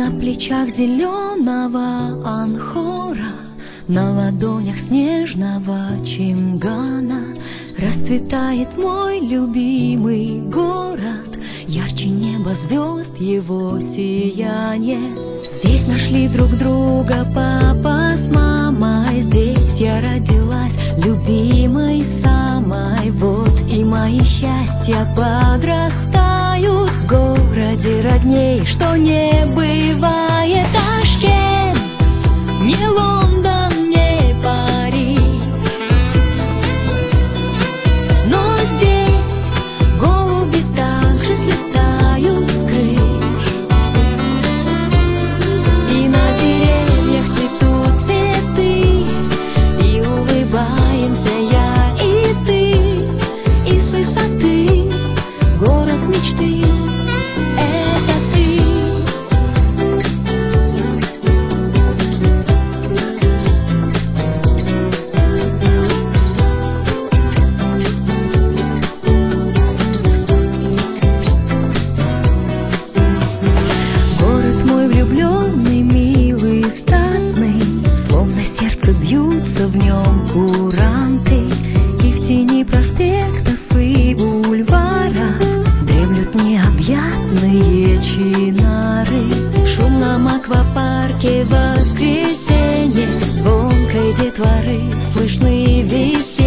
На плечах зеленого анхора, на ладонях снежного чингана расцветает мой любимый город, ярче неба звезд его сияние. Здесь нашли друг друга папа с мамой, здесь я родилась любимой самой. Вот и мои счастья подрастают в городе родней, что не бывает. Ташкент, не Лондон, не Париж, но здесь голуби также слетают с крыш, и на деревьях цветут цветы, и улыбаемся я и ты, и с высоты город мечты — это ты. Город мой влюбленный, милый, статный, словно сердце бьются в нем куранты, и в тени проспектов и бульваров дремлют необъятные чинары. В шумном аквапарке в воскресенье звонкой детворы слышны весенние